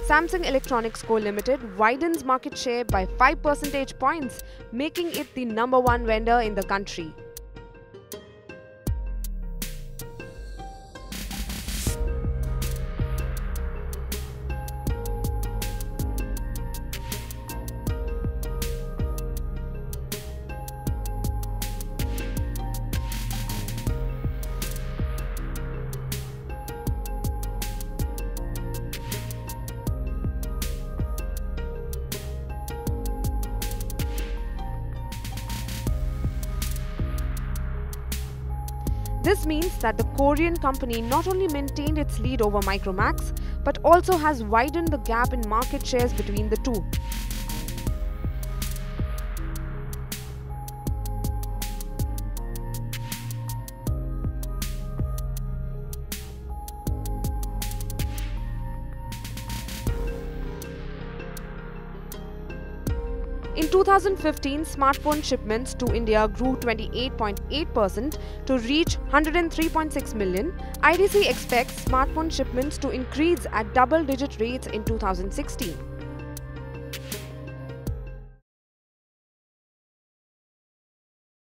Samsung Electronics Co. Limited widens market share by 5 percentage points, making it the #1 vendor in the country. This means that the Korean company not only maintained its lead over Micromax, but also has widened the gap in market shares between the two. In 2015, smartphone shipments to India grew 28.8% to reach 103.6 million. IDC expects smartphone shipments to increase at double-digit rates in 2016.